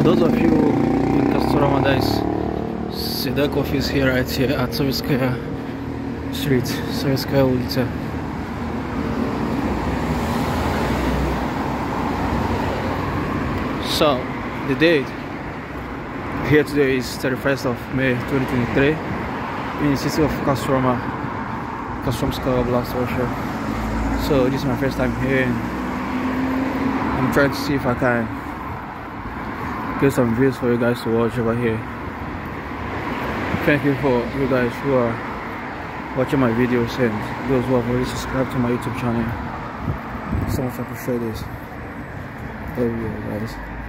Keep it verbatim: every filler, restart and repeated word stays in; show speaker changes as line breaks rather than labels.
those of you in Castorama, that is Sedak office here, right here at Sovetskaya Street, Sovetskaya ulica. So the date here today is thirty-first of May twenty twenty-three in the city of Kostroma, Kostromskaya Oblast, Russia. So this is my first time here, and I'm trying to see if I can get some views for you guys to watch over here. Thank you for you guys who are watching my videos and those who have already subscribed to my YouTube channel. So much I appreciate this. Love you guys.